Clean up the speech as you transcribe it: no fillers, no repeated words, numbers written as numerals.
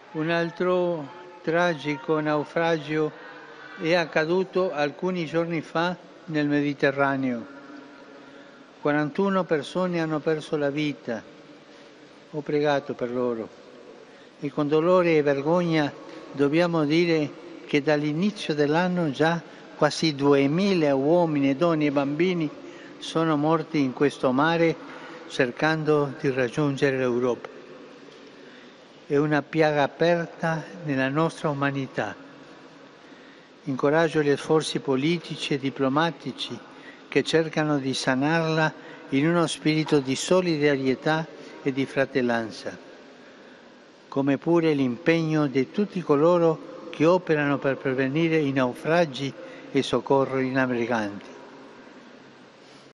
Un altro tragico naufragio è accaduto alcuni giorni fa nel Mediterraneo. 41 persone hanno perso la vita. Ho pregato per loro e con dolore e vergogna dobbiamo dire che dall'inizio dell'anno già quasi 2000 uomini, donne e bambini sono morti in questo mare cercando di raggiungere l'Europa. È una piaga aperta nella nostra umanità. Incoraggio gli sforzi politici e diplomatici che cercano di sanarla in uno spirito di solidarietà e di fratellanza, come pure l'impegno di tutti coloro che operano per prevenire i naufragi e soccorrere i naviganti.